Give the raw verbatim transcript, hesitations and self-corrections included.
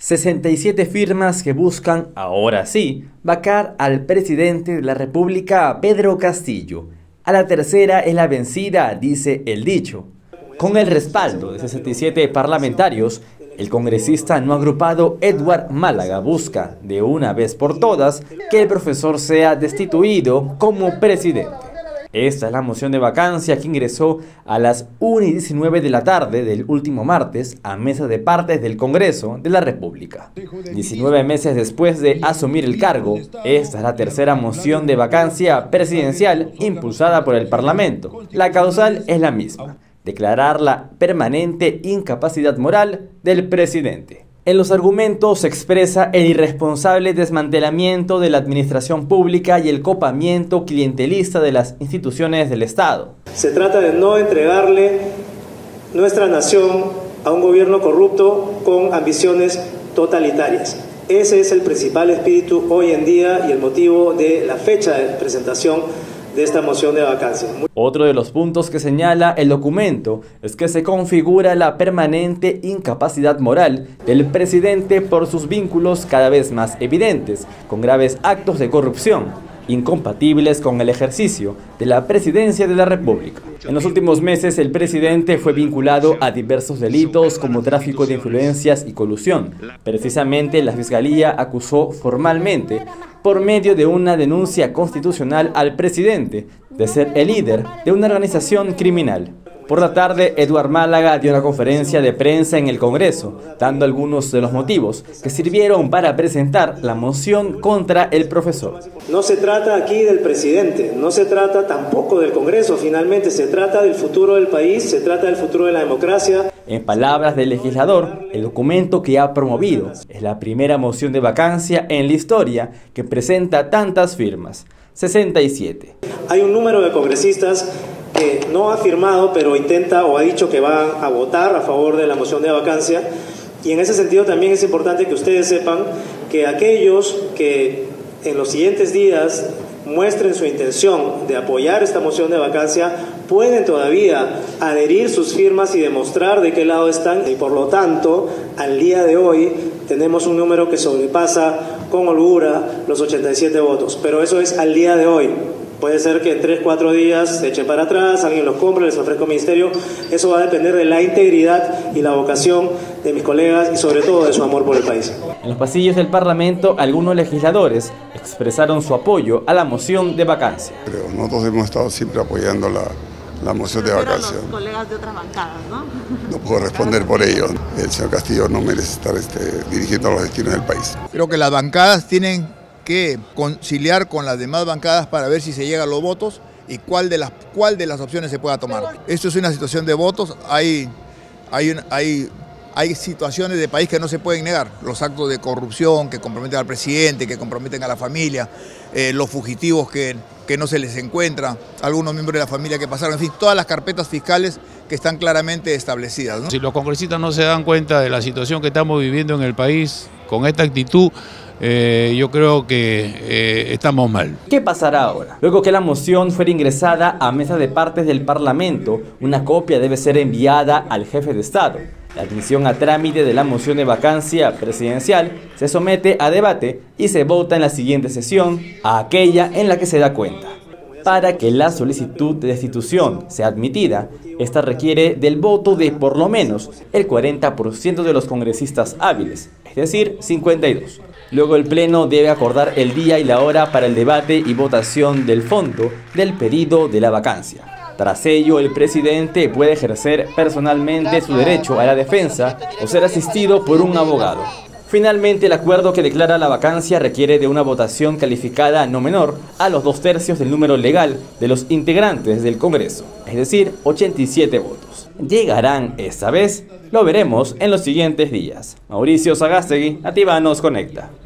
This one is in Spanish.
sesenta y siete firmas que buscan, ahora sí, vacar al presidente de la República, Pedro Castillo. A la tercera es la vencida, dice el dicho. Con el respaldo de sesenta y siete parlamentarios, el congresista no agrupado Edward Málaga busca, de una vez por todas, que el profesor sea destituido como presidente. Esta es la moción de vacancia que ingresó a las una y diecinueve de la tarde del último martes a mesa de partes del Congreso de la República. diecinueve meses después de asumir el cargo, esta es la tercera moción de vacancia presidencial impulsada por el Parlamento. La causal es la misma: declarar la permanente incapacidad moral del presidente. En los argumentos se expresa el irresponsable desmantelamiento de la administración pública y el copamiento clientelista de las instituciones del Estado. Se trata de no entregarle nuestra nación a un gobierno corrupto con ambiciones totalitarias. Ese es el principal espíritu hoy en día y el motivo de la fecha de presentación de esta moción de vacancia. Otro de los puntos que señala el documento es que se configura la permanente incapacidad moral del presidente por sus vínculos cada vez más evidentes con graves actos de corrupción, incompatibles con el ejercicio de la presidencia de la República. En los últimos meses, el presidente fue vinculado a diversos delitos como tráfico de influencias y colusión. Precisamente, la Fiscalía acusó formalmente, por medio de una denuncia constitucional, al presidente de ser el líder de una organización criminal. Por la tarde, Edward Málaga dio una conferencia de prensa en el Congreso, dando algunos de los motivos que sirvieron para presentar la moción contra el profesor. No se trata aquí del presidente, no se trata tampoco del Congreso, finalmente se trata del futuro del país, se trata del futuro de la democracia. En palabras del legislador, el documento que ha promovido es la primera moción de vacancia en la historia que presenta tantas firmas, sesenta y siete. Hay un número de congresistas que no ha firmado, pero intenta o ha dicho que va a votar a favor de la moción de vacancia. Y en ese sentido también es importante que ustedes sepan que aquellos que en los siguientes días muestren su intención de apoyar esta moción de vacancia pueden todavía adherir sus firmas y demostrar de qué lado están. Y por lo tanto, al día de hoy tenemos un número que sobrepasa con holgura los ochenta y siete votos. Pero eso es al día de hoy. Puede ser que en tres, cuatro días se echen para atrás, alguien los compre, les ofrezca un ministerio. Eso va a depender de la integridad y la vocación de mis colegas y sobre todo de su amor por el país. En los pasillos del Parlamento, algunos legisladores expresaron su apoyo a la moción de vacancia. Pero nosotros hemos estado siempre apoyando la, la moción de vacancia. Los colegas de otras bancadas, ¿no? No puedo responder por ello. El señor Castillo no merece estar este, dirigiendo los destinos del país. Creo que las bancadas tienen que conciliar con las demás bancadas para ver si se llega a los votos y cuál de las, cuál de las opciones se pueda tomar. Esto es una situación de votos, hay, hay, un, hay, hay situaciones de país que no se pueden negar, los actos de corrupción que comprometen al presidente, que comprometen a la familia, eh, los fugitivos que, que no se les encuentra, algunos miembros de la familia que pasaron, en fin, todas las carpetas fiscales que están claramente establecidas, ¿no? Si los congresistas no se dan cuenta de la situación que estamos viviendo en el país con esta actitud, Eh, yo creo que eh, estamos mal. ¿Qué pasará ahora? Luego que la moción fuera ingresada a mesa de partes del Parlamento, una copia debe ser enviada al jefe de Estado. La admisión a trámite de la moción de vacancia presidencial se somete a debate y se vota en la siguiente sesión, a aquella en la que se da cuenta. Para que la solicitud de destitución sea admitida, esta requiere del voto de por lo menos el cuarenta por ciento de los congresistas hábiles, es decir, cincuenta y dos. Luego el Pleno debe acordar el día y la hora para el debate y votación del fondo del pedido de la vacancia. Tras ello, el presidente puede ejercer personalmente su derecho a la defensa o ser asistido por un abogado. Finalmente, el acuerdo que declara la vacancia requiere de una votación calificada no menor a los dos tercios del número legal de los integrantes del Congreso, es decir, ochenta y siete votos. ¿Llegarán esta vez? Lo veremos en los siguientes días. Mauricio Sagástegui, Nativa nos conecta.